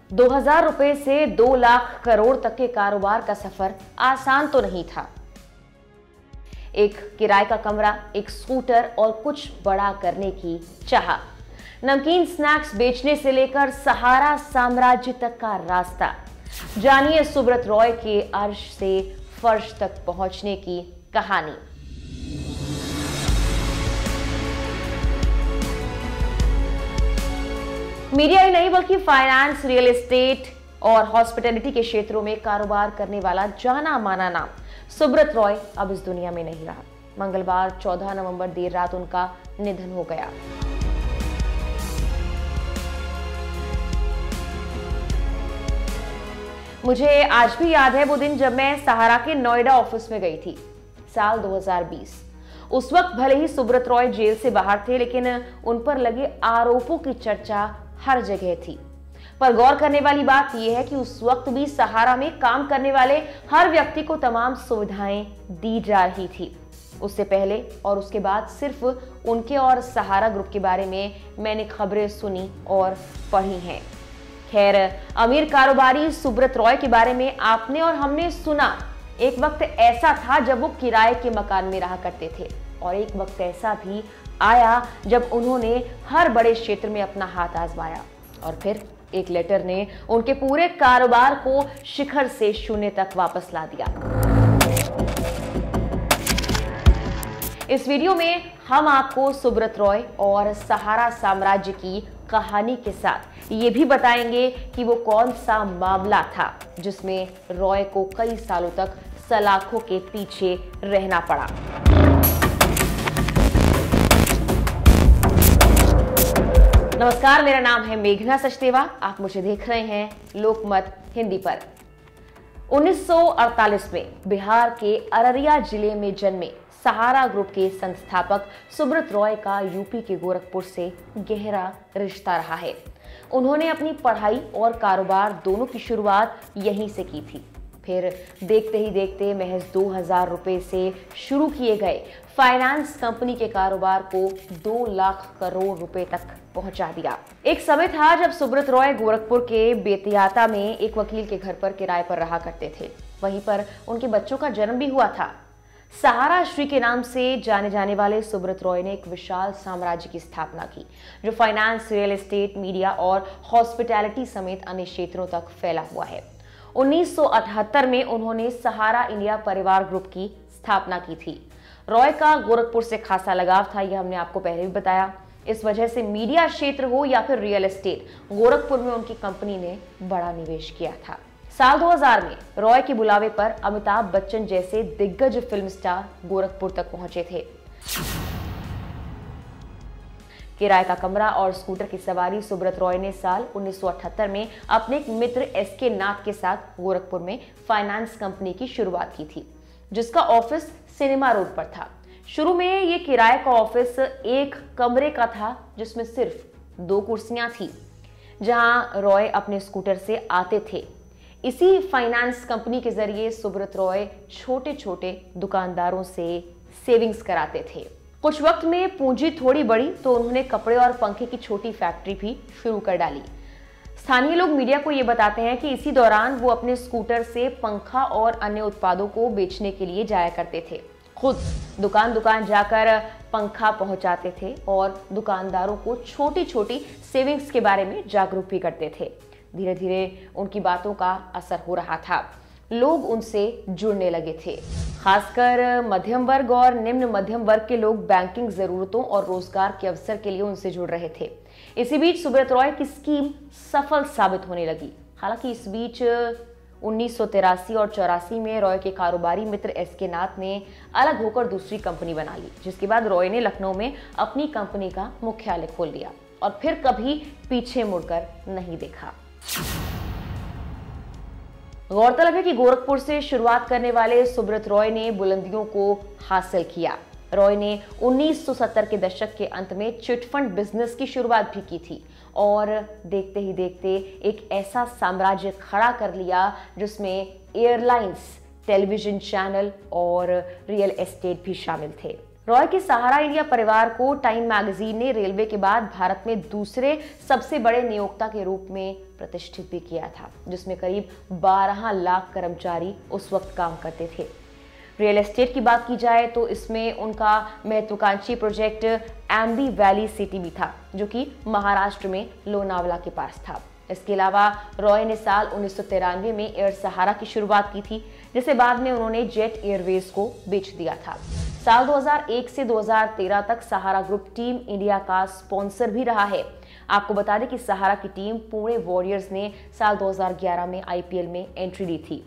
2000 रुपए से 2 लाख करोड़ तक के कारोबार का सफर आसान तो नहीं था। एक किराए का कमरा, एक स्कूटर और कुछ बड़ा करने की चाह। नमकीन स्नैक्स बेचने से लेकर सहारा साम्राज्य तक का रास्ता। जानिए सुब्रत रॉय के अर्श से फर्श तक पहुंचने की कहानी। मीडिया ही नहीं बल्कि फाइनेंस, रियल एस्टेट और हॉस्पिटैलिटी के क्षेत्रों में कारोबार करने वाला जाना माना नाम सुब्रत रॉय अब इस दुनिया में नहीं रहा। मंगलवार 14 नवंबर देर रात उनका निधन हो गया। मुझे आज भी याद है वो दिन जब मैं सहारा के नोएडा ऑफिस में गई थी, साल 2020। उस वक्त भले ही सुब्रत रॉय जेल से बाहर थे, लेकिन उन पर लगे आरोपों की चर्चा हर जगह थी। पर गौर करने वाली बात यह है कि उस वक्त भी सहारा में काम करने वाले हर व्यक्ति को तमाम सुविधाएं दी जा रही थी। उससे पहले और उसके बाद सिर्फ उनके और सहारा ग्रुप के बारे में मैंने खबरें सुनी और पढ़ी हैं। खैर, अमीर कारोबारी सुब्रत रॉय के बारे में आपने और हमने सुना। एक वक्त ऐसा था जब वो किराए के मकान में रहा करते थे, और एक वक्त ऐसा भी आया जब उन्होंने हर बड़े क्षेत्र में अपना हाथ आजमाया, और फिर एक लेटर ने उनके पूरे कारोबार को शिखर से शून्य तक वापस ला दिया। इस वीडियो में हम आपको सुब्रत रॉय और सहारा साम्राज्य की कहानी के साथ ये भी बताएंगे कि वो कौन सा मामला था जिसमें रॉय को कई सालों तक सलाखों के पीछे रहना पड़ा। नमस्कार, मेरा नाम है मेघना सचदेवा। आप मुझे देख रहे हैं लोकमत हिंदी पर। 1948 में बिहार के अररिया जिले में जन्मे सहारा ग्रुप के संस्थापक सुब्रत रॉय का यूपी के गोरखपुर से गहरा रिश्ता रहा है। उन्होंने अपनी पढ़ाई और कारोबार दोनों की शुरुआत यहीं से की थी। फिर देखते ही देखते महज 2000 रुपए से शुरू किए गए फाइनेंस कंपनी के कारोबार को 2 लाख करोड़ रुपए तक पहुंचा दिया। एक समय था जब सुब्रत रॉय गोरखपुर के बेतियाता में एक वकील के घर पर किराए पर रहा करते थे। वहीं पर उनके बच्चों का जन्म भी हुआ था। सहारा श्री के नाम से जाने जाने वाले सुब्रत रॉय ने एक विशाल साम्राज्य की स्थापना की, जो फाइनेंस, रियल एस्टेट, मीडिया और हॉस्पिटैलिटी समेत अन्य क्षेत्रों तक फैला हुआ है। 1978 में उन्होंने सहारा इंडिया परिवार ग्रुप की स्थापना की थी। रॉय का गोरखपुर से खासा लगाव था, यह हमने आपको पहले भी बताया। इस वजह से मीडिया क्षेत्र हो या फिर रियल एस्टेट, गोरखपुर में उनकी कंपनी ने बड़ा निवेश किया था। साल 2000 में रॉय के बुलावे पर अमिताभ बच्चन जैसे दिग्गज फिल्म स्टार गोरखपुर तक पहुंचे थे। किराए का कमरा और स्कूटर की सवारी सुब्रत रॉय ने साल 1978 में अपने एक मित्र एसके नाथ के साथ गोरखपुर में फाइनेंस कंपनी की शुरुआत की थी, जिसका ऑफिस सिनेमा रोड पर था। शुरू में ये किराए का ऑफिस एक कमरे का था, जिसमें सिर्फ 2 कुर्सियां थी, जहां रॉय अपने स्कूटर से आते थे। इसी फाइनेंस कंपनी के जरिए सुब्रत रॉय छोटे छोटे दुकानदारों से सेविंग्स कराते थे। कुछ वक्त में पूंजी थोड़ी बढ़ी तो उन्होंने कपड़े और पंखे की छोटी फैक्ट्री भी शुरू कर डाली। स्थानीय लोग मीडिया को यह बताते हैं कि इसी दौरान वो अपने स्कूटर से पंखा और अन्य उत्पादों को बेचने के लिए जाया करते थे। खुद दुकान दुकान जाकर पंखा पहुंचाते थे और दुकानदारों को छोटी छोटी सेविंग्स के बारे में जागरूक भी करते थे। धीरे धीरे उनकी बातों का असर हो रहा था। लोग उनसे जुड़ने लगे थे। खासकर मध्यम वर्ग और निम्न मध्यम वर्ग के लोग बैंकिंग जरूरतों और रोजगार के अवसर के लिए उनसे जुड़ रहे थे। इसी बीच सुब्रत रॉय की स्कीम सफल साबित होने लगी। हालांकि इस बीच 1983 और 84 में रॉय के कारोबारी मित्र एसके नाथ ने अलग होकर दूसरी कंपनी बना ली, जिसके बाद रॉय ने लखनऊ में अपनी कंपनी का मुख्यालय खोल दिया और फिर कभी पीछे मुड़कर नहीं देखा। गौरतलब है कि गोरखपुर से शुरुआत करने वाले सुब्रत रॉय ने बुलंदियों को हासिल किया। रॉय ने 1970 के दशक के अंत में चिटफंड बिजनेस की शुरुआत भी की थी और देखते ही देखते एक ऐसा साम्राज्य खड़ा कर लिया जिसमें एयरलाइंस, टेलीविजन चैनल और रियल एस्टेट भी शामिल थे। रॉय के सहारा इंडिया परिवार को टाइम मैगजीन ने रेलवे के बाद भारत में दूसरे सबसे बड़े नियोक्ता के रूप में प्रतिष्ठित भी किया था, जिसमें करीब 12 लाख कर्मचारी उस वक्त काम करते थे। रियल एस्टेट की बात की जाए तो इसमें उनका महत्वाकांक्षी प्रोजेक्ट एम्बी वैली सिटी भी था, जो कि महाराष्ट्र में लोनावला के पास था। इसके अलावा रॉय ने साल 1993 में एयर सहारा की शुरुआत की थी, जिसे बाद में उन्होंने जेट एयरवेज को बेच दिया था। साल 2001 से 2013 तक सहारा ग्रुप टीम इंडिया का स्पॉन्सर भी रहा है। आपको बता दें कि सहारा की टीम पुणे वॉरियर्स ने साल 2011 में आईपीएल में एंट्री ली थी।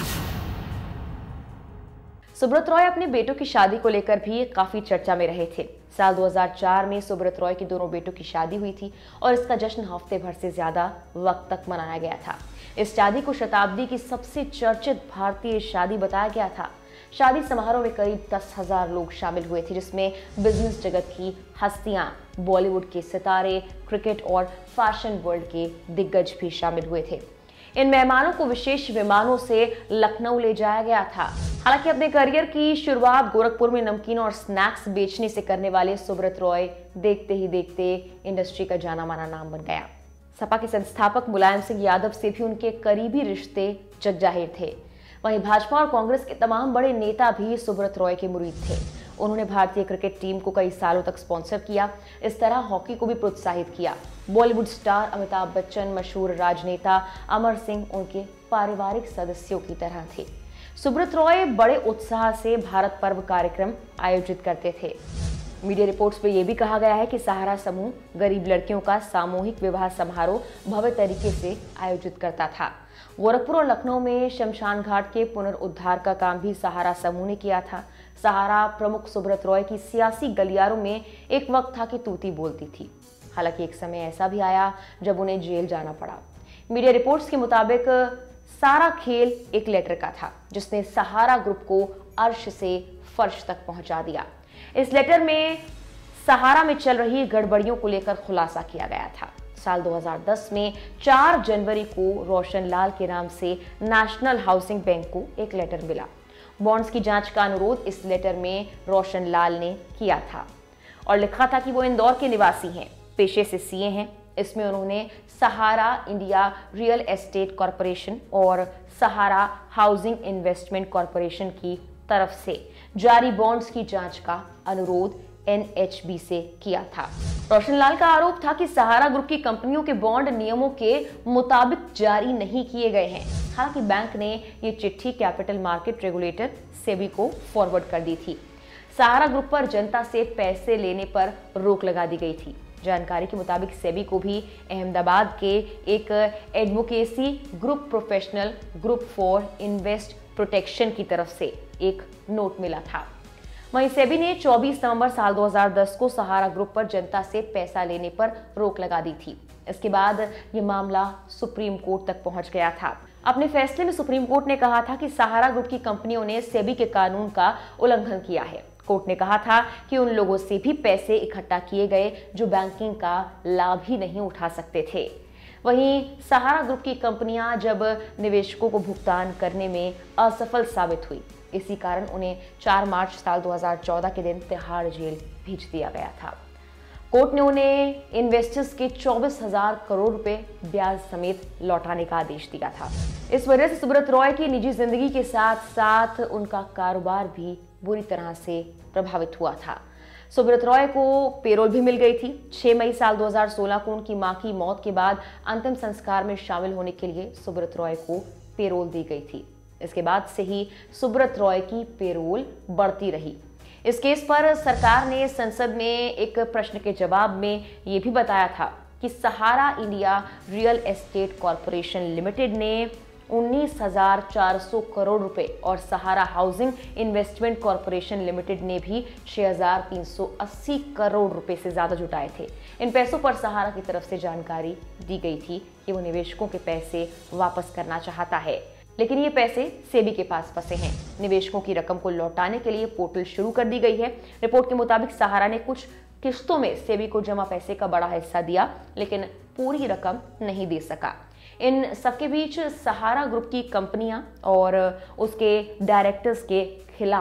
सुब्रत रॉय अपने बेटों की शादी को लेकर भी काफी चर्चा में रहे थे। साल 2004 में सुब्रत रॉय के दोनों बेटों की शादी हुई थी और इसका जश्न हफ्ते भर से ज्यादा वक्त तक मनाया गया था। इस शादी को शताब्दी की सबसे चर्चित भारतीय शादी बताया गया था। शादी समारोह में करीब 10,000 लोग शामिल हुए थे, जिसमें बिजनेस जगत की हस्तियां, बॉलीवुड के सितारे, क्रिकेट और फैशन वर्ल्ड के दिग्गज भी शामिल हुए थे। इन मेहमानों को विशेष विमानों से लखनऊ ले जाया गया था। हालांकि अपने करियर की शुरुआत गोरखपुर में नमकीन और स्नैक्स बेचने से करने वाले सुब्रत रॉय देखते ही देखते इंडस्ट्री का जाना माना नाम बन गया। सपा के संस्थापक मुलायम सिंह यादव से भी उनके करीबी रिश्ते जगजाहिर थे। वहीं भाजपा और कांग्रेस के तमाम बड़े नेता भी सुब्रत रॉय के मुरीद थे। उन्होंने भारतीय क्रिकेट टीम को कई सालों तक स्पॉन्सर किया। इस तरह हॉकी को भी प्रोत्साहित किया। बॉलीवुड स्टार अमिताभ बच्चन, मशहूर राजनेता अमर सिंह उनके पारिवारिक सदस्यों की तरह थे। सुब्रत रॉय बड़े उत्साह से भारत पर्व कार्यक्रम आयोजित करते थे। मीडिया रिपोर्ट्स में यह भी कहा गया है कि सहारा समूह गरीब लड़कियों का सामूहिक विवाह समारोह भव्य तरीके से आयोजित करता था। गोरखपुर और लखनऊ में शमशान घाट के पुनरुद्धार का काम भी सहारा समूह ने किया था। सहारा प्रमुख सुब्रत रॉय की सियासी गलियारों में एक वक्त था कि तूती बोलती थी। हालांकि एक समय ऐसा भी आया जब उन्हें जेल जाना पड़ा। मीडिया रिपोर्ट्स के मुताबिक सारा खेल एक लेटर का था, जिसने सहारा ग्रुप को अर्श से फर्श तक पहुंचा दिया। इस लेटर में सहारा में चल रही गड़बड़ियों को लेकर खुलासा किया गया था। साल 2010 में 4 जनवरी को रोशन लाल के नाम से नेशनल हाउसिंग बैंक को एक लेटर मिला। बॉन्ड्स की जांच का अनुरोध इस लेटर में रोशन लाल ने किया था और लिखा था कि वो इंदौर के निवासी हैं, पेशे से सीए हैं। इसमें उन्होंने Sahara India real estate corporation और सहारा हाउसिंग इन्वेस्टमेंट कॉरपोरेशन की तरफ से जारी बॉन्ड्स की जांच का अनुरोध एनएचबी से किया था। रोशन लाल का आरोप था कि सहारा ग्रुप की कंपनियों के बॉन्ड नियमों के मुताबिक जारी नहीं किए गए हैं। हालांकि बैंक ने ये चिट्ठी कैपिटल मार्केट रेगुलेटर सेबी को फॉरवर्ड कर दी थी। सहारा ग्रुप पर जनता से पैसे लेने पर रोक लगा दी गई थी। जानकारी के मुताबिक सेबी को भी अहमदाबाद के एक advocacy group professional group for invest protection की तरफ से एक नोट मिला था। वहीं सेबी ने 24 नवंबर साल 2010 को सहारा ग्रुप पर जनता से पैसा लेने पर रोक लगा दी थी। इसके बाद ये मामला सुप्रीम कोर्ट तक पहुंच गया था। अपने फैसले में सुप्रीम कोर्ट ने कहा था कि सहारा ग्रुप की कंपनियों ने सेबी के कानून का उल्लंघन किया है। कोर्ट ने कहा था कि उन लोगों से भी पैसे इकट्ठा किए गए जो बैंकिंग का लाभ ही नहीं उठा सकते थे। वहीं सहारा ग्रुप की कंपनियां जब निवेशकों को भुगतान करने में असफल साबित हुई, इसी कारण उन्हें 4 मार्च साल 2014 के दिन तिहाड़ जेल भेज दिया गया था। कोर्ट ने उन्हें इन्वेस्टर्स के 24,000 करोड़ रुपए ब्याज समेत लौटाने का आदेश दिया था। इस वजह से सुब्रत रॉय की निजी जिंदगी के साथ साथ उनका कारोबार भी बुरी तरह से प्रभावित हुआ था। सुब्रत रॉय को पेरोल भी मिल गई थी। 6 मई साल 2016 को उनकी मां की मौत के बाद अंतिम संस्कार में शामिल होने के लिए सुब्रत रॉय को पेरोल दी गई थी। इसके बाद से ही सुब्रत रॉय की पेरोल बढ़ती रही। इस केस पर सरकार ने संसद में एक प्रश्न के जवाब में यह भी बताया था कि Sahara India real estate corporation limited ने 19,400 करोड़ रुपए और Sahara housing investment corporation limited ने भी 6,380 करोड़ रुपए से ज्यादा जुटाए थे। इन पैसों पर सहारा की तरफ से जानकारी दी गई थी कि वो निवेशकों के पैसे वापस करना चाहता है, लेकिन ये पैसे सेबी के पास फंसे हैं। निवेशकों की रकम को लौटाने के लिए पोर्टल शुरू कर दी गई है। रिपोर्ट के मुताबिक सहारा ने कुछ किस्तों में सेबी को जमा पैसे का बड़ा हिस्सा दिया, लेकिन पूरी रकम नहीं दे सका। इन सबके बीच सहारा ग्रुप की कंपनियां और उसके डायरेक्टर्स के खिलाफ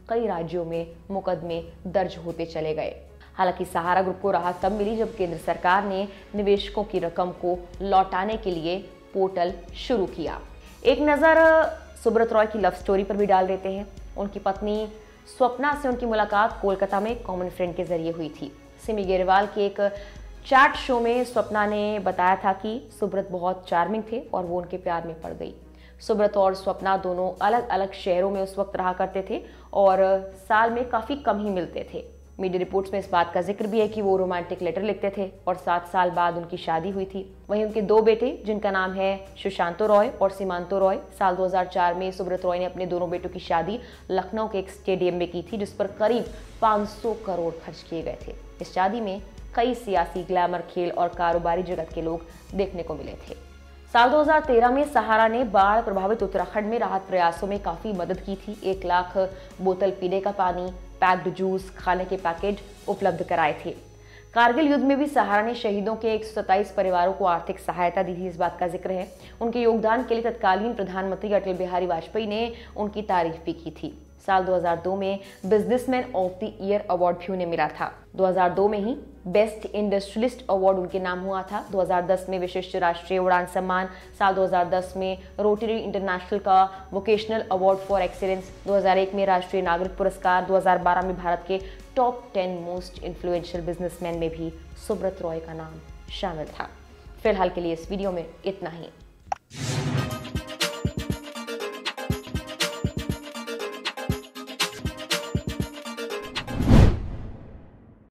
कई राज्यों में मुकदमे दर्ज होते चले गए। हालांकि सहारा ग्रुप को राहत तब मिली जब केंद्र सरकार ने निवेशकों की रकम को लौटाने के लिए पोर्टल शुरू किया। एक नज़र सुब्रत रॉय की लव स्टोरी पर भी डाल देते हैं। उनकी पत्नी स्वप्ना से उनकी मुलाकात कोलकाता में कॉमन फ्रेंड के जरिए हुई थी। सिमी गेरवाल के एक चैट शो में स्वप्ना ने बताया था कि सुब्रत बहुत चार्मिंग थे और वो उनके प्यार में पड़ गई। सुब्रत और स्वप्ना दोनों अलग अलग शहरों में उस वक्त रहा करते थे और साल में काफ़ी कम ही मिलते थे। मीडिया रिपोर्ट्स में इस बात का जिक्र भी है कि वो रोमांटिक लेटर लिखते थे और 7 साल बाद उनकी शादी हुई थी। वहीं उनके 2 बेटे जिनका नाम है सुशांतो रॉय और सीमांतो रॉय, साल 2004 में सुब्रत रॉय ने अपने दोनों बेटों की शादी लखनऊ के एक स्टेडियम में की थी, जिस पर करीब 500 करोड़ खर्च किए गए थे। इस शादी में कई सियासी, ग्लैमर, खेल और कारोबारी जगत के लोग देखने को मिले थे। साल 2013 में सहारा ने बाढ़ प्रभावित उत्तराखंड में राहत प्रयासों में काफी मदद की थी। 1 लाख बोतल पीने का पानी, पैक्ड जूस, खाने के पैकेज उपलब्ध कराए थे। कारगिल युद्ध में भी सहारा ने शहीदों के 127 परिवारों को आर्थिक सहायता दी थी। इस बात का जिक्र है। उनके योगदान के लिए तत्कालीन प्रधानमंत्री अटल बिहारी वाजपेयी ने उनकी तारीफ भी की थी। साल 2002 में businessman of the year award भी उन्हें मिला था। 2002 में ही बेस्ट इंडस्ट्रियलिस्ट अवार्ड उनके नाम हुआ था। 2010 में विशिष्ट राष्ट्रीय उड़ान सम्मान, साल 2010 में रोटरी इंटरनेशनल का वोकेशनल अवार्ड फॉर एक्सीलेंस, 2001 में राष्ट्रीय नागरिक पुरस्कार, 2012 में भारत के टॉप 10 मोस्ट इन्फ्लुएंशियल बिजनेसमैन में भी सुब्रत रॉय का नाम शामिल था। फिलहाल के लिए इस वीडियो में इतना ही।